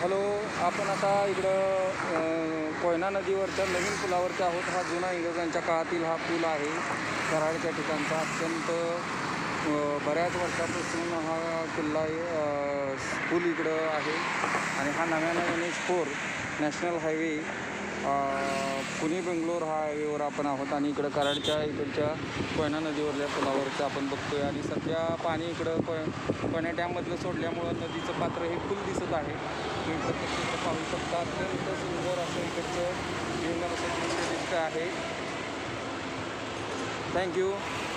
Hello, आपण आता कोयना नदीवरच्या नवीन पुलावरती आहोत. हा जुना इंग्रजांच्या काळातील हा पूल आहे. कराडच्या ठिकाणचा अत्यंत बऱ्याच वर्षापासून हा किल्ला पूल इकडं आहे. आणि हा नव्यानं NH4 national highway Pune Bangalore हा हायवेवर आपण आहोत. आणि इकडं कराडच्या इकडच्या कोयना नदीवरल्या पुलावरचं आपण बघतोय. आणि सध्या पाणी इकडं कोयना डॅममधलं सोडल्यामुळं नदीचं पात्र हे फुल दिसत आहे. तुम्ही प्रत्यक्ष पाहू शकता. अत्यंत सुंदर असं इकडचं जीवनाचं दृश्य दिसतं आहे. थँक्यू.